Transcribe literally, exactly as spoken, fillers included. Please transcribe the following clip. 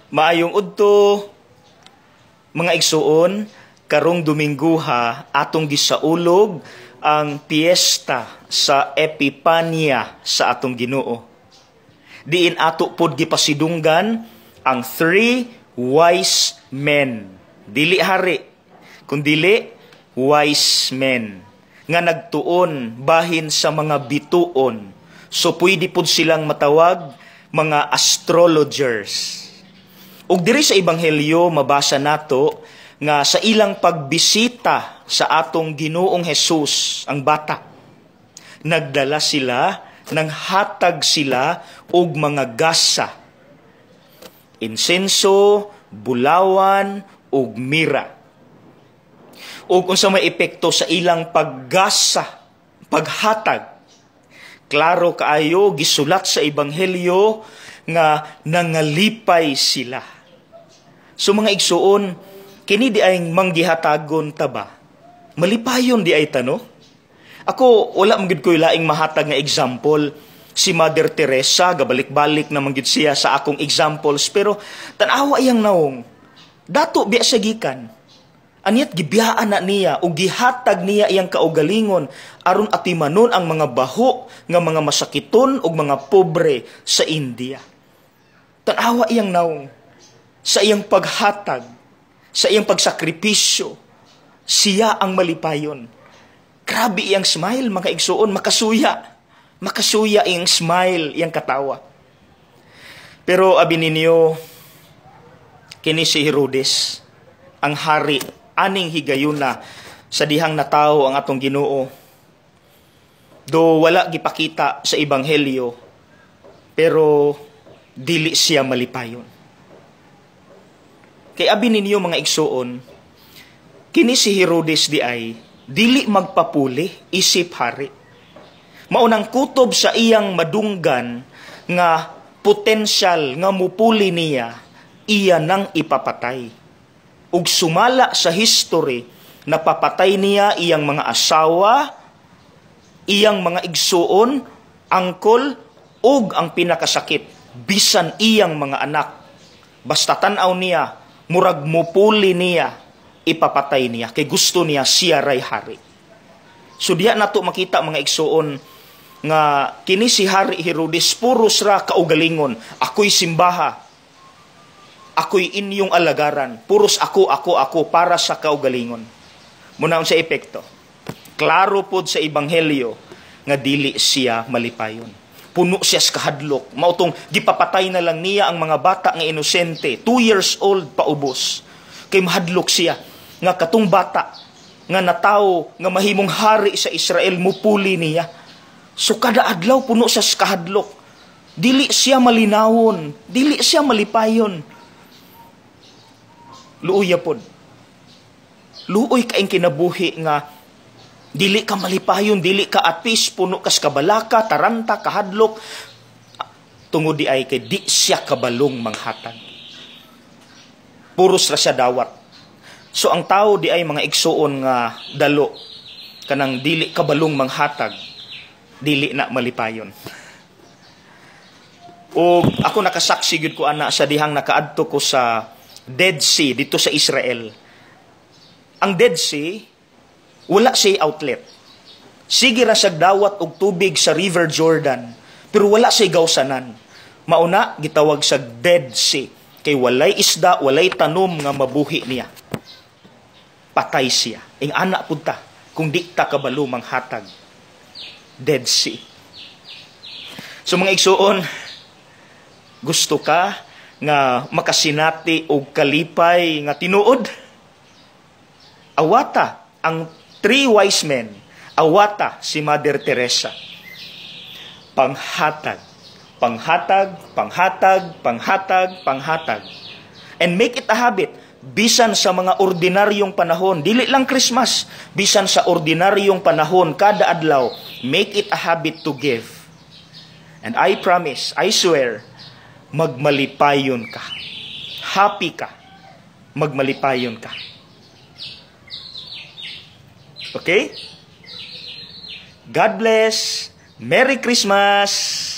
Maayong udto, mga igsuon, karong Domingguha atong gisaulog ang piyesta sa Epipanya sa atong Ginoo. Diin ato pod gipasidunggan ang three wise men. Dili hari, kundili wise men nga nagtuon bahin sa mga bituon. So pwede pod silang matawag mga astrologers. Ug diri sa ebanghelyo mabasa nato nga sa ilang pagbisita sa atong Ginoong Hesus, ang bata, nagdala sila, nang hatag sila og mga gasa, insenso, bulawan ug mira. Ug unsa may epekto sa ilang paggasa, paghatag, klaro kaayo gisulat sa ebanghelyo nga nangalipay sila. So mga igsuon, kini di ay manggihatagon ta ba? Malipayon di ay tano? Ako, wala manggid ko'y laing mahatag nga example. Si Mother Teresa, gabalik-balik na manggid siya sa akong examples. Pero, tanawa iyang naong, dato biya siya gikan. Anyat gibiyaan na niya, o gihatag niya iyang kaugalingon, aron atimanon ang mga baho, nga mga masakiton, o mga pobre sa India. Tanawa iyang naong, sa iyang paghatag, sa iyang pagsakripisyo, siya ang malipayon. Grabe iyang smile, mga igsuon, makasuya. Makasuya iyang smile, iyang katawa. Pero abi ninyo, kini si Herodes, ang hari, aning higayuna, sa dihang natawo ang atong Ginoo. Do wala gipakita sa ebanghelyo, pero dili siya malipayon. Kay abi ninyo mga igsuon, kini si Herodes di ay dili magpapuli isip hari. Maunang kutob sa iyang madunggan nga potensyal nga mupuli niya, iya nang ipapatay. Ug sumala sa history, napapatay niya iyang mga asawa, iyang mga igsuon, angkol, ug ang pinakasakit, bisan iyang mga anak. Basta tanaw niya, murag mupuli niya, ipapatay niya. Kay gusto niya siya ray hari. So diha nato makita mga igsuon nga kini si Hari Herodes puros ra kaugalingon. Ako'y simbaha. Ako'y inyong alagaran. Puros ako, ako, ako para sa kaugalingon. Muna sa epekto. Klaro pod sa ebanghelyo nga dili siya malipayon. Puno siya sa kahadlok. Mautong gipapatay na lang niya ang mga bata nga inosente. Two years old paubos. Kay mahadlok siya. Nga katong bata nga natawo nga mahimong hari sa Israel mupuli niya. So kada adlaw puno siya sa kahadlok. Dili siya malinawon. Dili siya malipayon. Luuya pod. Luoy kaing kinabuhi nga dili ka malipayon, dili ka at peace, puno kas kabalaka, taranta, kahadlok. Tungod di ay kay di siya kabalong manghatag. Puros ra siya dawat. So ang tao di ay mga igsuon nga dalo, kanang dili kabalong manghatag, dili na malipayon. O ako nakasaksi gyud ko ana sa dihang nakaadto ko sa Dead Sea dito sa Israel. Ang Dead Sea, wala siya outlet. Sige ra siya dawat og tubig sa River Jordan, pero wala siya gawsanan. Mauna, gitawag sa Dead Sea. Kay walay isda, walay tanom nga mabuhi niya. Patay siya. Ing anak punta, kung di ta kabalo manghatag. Dead Sea. So mga igsuon, gusto ka nga makasinati og kalipay nga tinuod? Awata ang three wise men, awata si Mother Teresa. Panghatag, panghatag, panghatag, panghatag, panghatag. And make it a habit. Bisan sa mga ordinaryong panahon, dili lang Christmas, bisan sa ordinaryong panahon, kada adlaw, make it a habit to give. And I promise, I swear, magmalipayon ka. Happy ka. Magmalipayon ka. Okay? God bless. Merry Christmas!